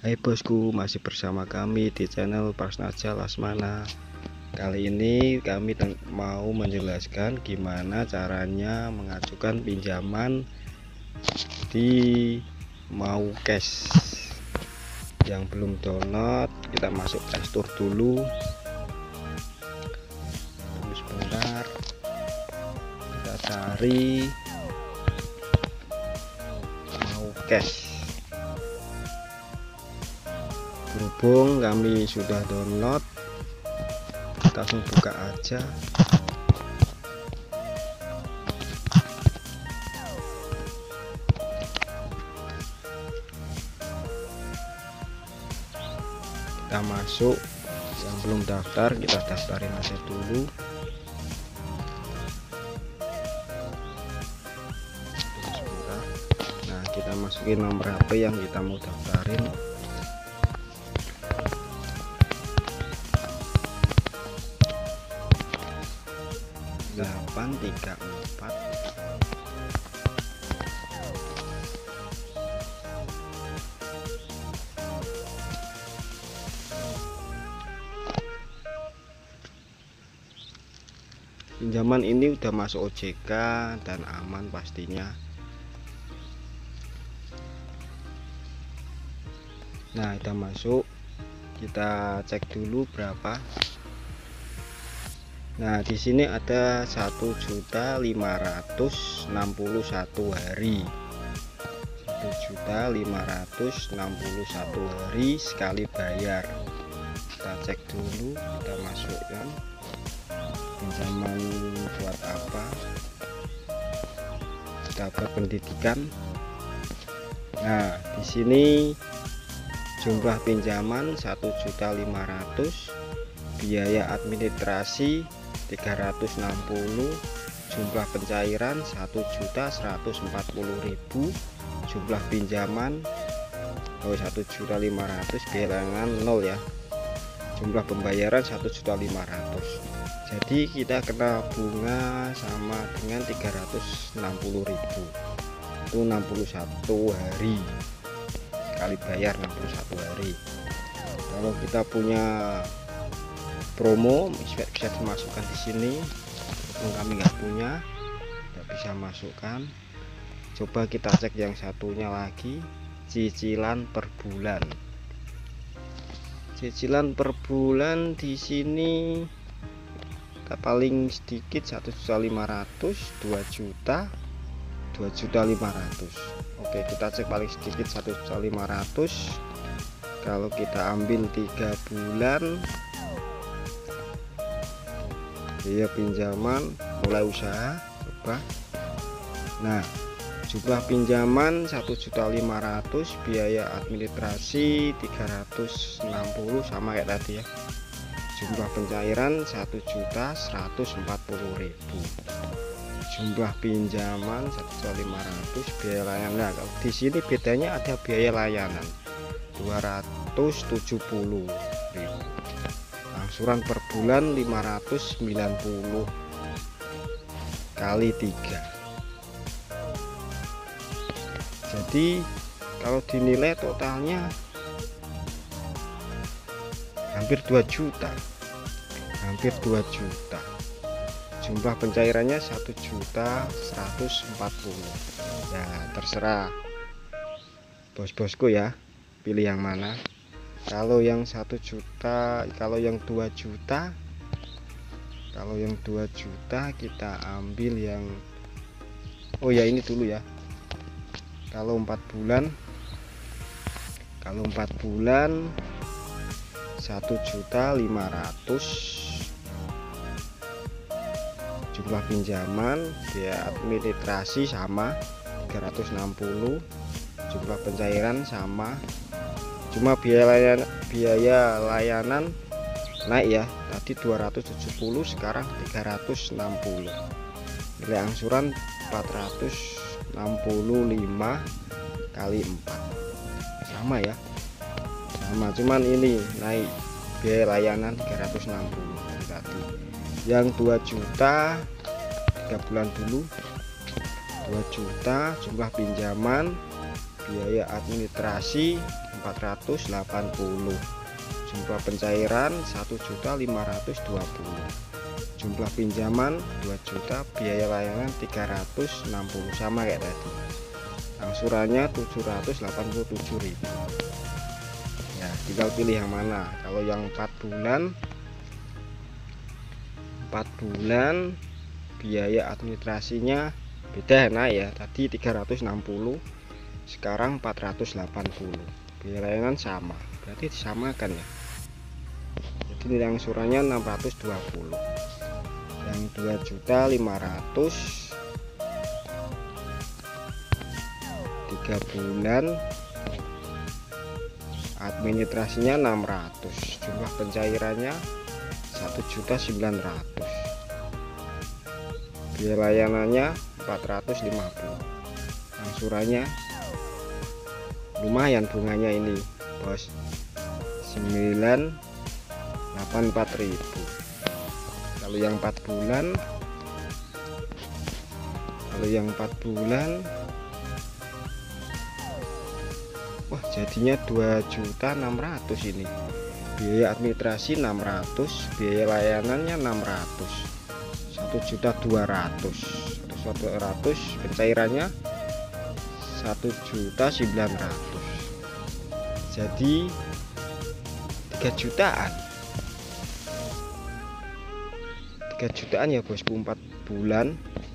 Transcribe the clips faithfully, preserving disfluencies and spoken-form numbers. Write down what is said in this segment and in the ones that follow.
Hai bosku, masih bersama kami di channel Prasnaja Lasmana. Kali ini kami mau menjelaskan gimana caranya mengajukan pinjaman di Mau Cash. Yang belum download, kita masuk Play Store dulu. Tunggu sebentar, kita cari Mau Cash. Berhubung kami sudah download, kita langsung buka aja. Kita masuk, yang belum daftar kita daftarin aja dulu. Nah, kita masukin nomor H P yang kita mau daftarin. delapan tiga empat Pinjaman ini udah masuk O J K dan aman pastinya. Nah, kita masuk, kita cek dulu berapa. Nah, di sini ada satu juta lima ratus enam puluh satu hari. satu juta lima ratus enam puluh satu hari sekali bayar. Kita cek dulu, kita masukkan pinjaman buat apa? Dapat pendidikan. Nah, di sini jumlah pinjaman satu juta lima ratus ribu, biaya administrasi tiga ratus enam puluh, jumlah pencairan satu juta seratus empat puluh ribu, jumlah pinjaman oh satu juta lima ratus ribu, biaya layanan nol ya. Jumlah pembayaran satu juta lima ratus ribu. Jadi kita kena bunga sama dengan tiga ratus enam puluh ribu. Itu enam puluh satu hari. Sekali bayar enam puluh satu hari. Kalau kita punya promo bisa dimasukkan di sini. Walaupun kami nggak punya, nggak bisa masukkan. Coba kita cek yang satunya lagi, cicilan per bulan. Cicilan per bulan di sini paling sedikit satu juta lima ratus ribu, dua juta, dua juta lima ratus ribu. Oke, kita cek paling sedikit satu juta lima ratus ribu. Kalau kita ambil tiga bulan, biaya pinjaman mulai usaha, coba. Nah, jumlah pinjaman satu juta lima ratus ribu, biaya administrasi tiga ratus enam puluh sama kayak tadi ya. Jumlah pencairan satu juta seratus empat puluh ribu. Jumlah pinjaman satu juta lima ratus ribu, biaya layanan. Nah, kalau di sini bedanya ada biaya layanan dua ratus tujuh puluh ribu. Angsuran per bulan lima ratus sembilan puluh kali tiga. Jadi kalau dinilai totalnya hampir dua juta. Hampir dua juta. Jumlah pencairannya satu juta seratus empat puluh. Ya, terserah bos-bosku ya, pilih yang mana. Kalau yang satu juta, kalau yang dua juta, kalau yang dua juta kita ambil yang oh ya ini dulu ya. Kalau empat bulan, kalau empat bulan satu juta lima ratus ribu. Jumlah pinjaman, biaya administrasi sama tiga ratus enam puluh, jumlah pencairan sama. Cuma biaya layanan, biaya layanan naik ya, tadi dua ratus tujuh puluh, sekarang tiga ratus enam puluh. Nilai angsuran empat ratus enam puluh lima kali empat, sama ya, sama, cuman ini naik biaya layanan tiga ratus enam puluh tadi. Yang dua juta tiga bulan dulu, dua juta jumlah pinjaman, biaya administrasi empat ratus delapan puluh. Jumlah pencairan satu juta lima ratus dua puluh. Jumlah pinjaman dua juta, biaya layanan tiga ratus enam puluh, sama kayak tadi. Angsurannya tujuh ratus delapan puluh tujuh ribu. Ya, tinggal pilih yang mana. Kalau yang empat bulan empat bulan biaya administrasinya beda, nah ya, tadi tiga ratus enam puluh, sekarang empat ratus delapan puluh. Biaya layanan sama, berarti disamakan ya. Jadi nilai angsurannya enam ratus dua puluh. Yang dua juta lima ratus, tiga bulan administrasinya enam ratus. Jumlah pencairannya satu juta sembilan ratus. Biaya layanannya empat ratus lima puluh. Angsurannya lumayan bunganya ini, bos, sembilan ratus delapan puluh empat ribu. Kalau yang empat bulan kalau yang empat bulan wah, jadinya dua juta enam ratus ini. Biaya administrasi enam ratus, biaya layanannya enam ratus. satu juta dua ratus. satu ratus, pencairannya satu juta sembilan ratus. Jadi tiga jutaan. tiga jutaan ya, bosku, empat bulan.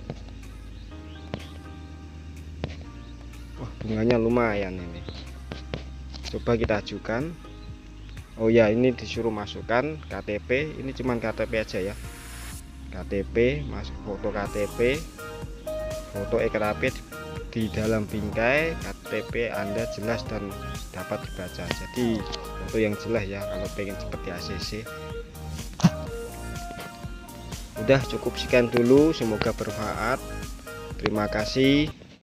Wah, bunganya lumayan ini. Coba kita ajukan. Oh ya, ini disuruh masukkan K T P. Ini cuman K T P aja ya. K T P, masuk foto K T P, foto E K T P di dalam bingkai K T P Anda jelas dan dapat dibaca. Jadi foto yang jelas ya kalau pengen seperti A C C. Udah, cukup sekian dulu, semoga bermanfaat. Terima kasih.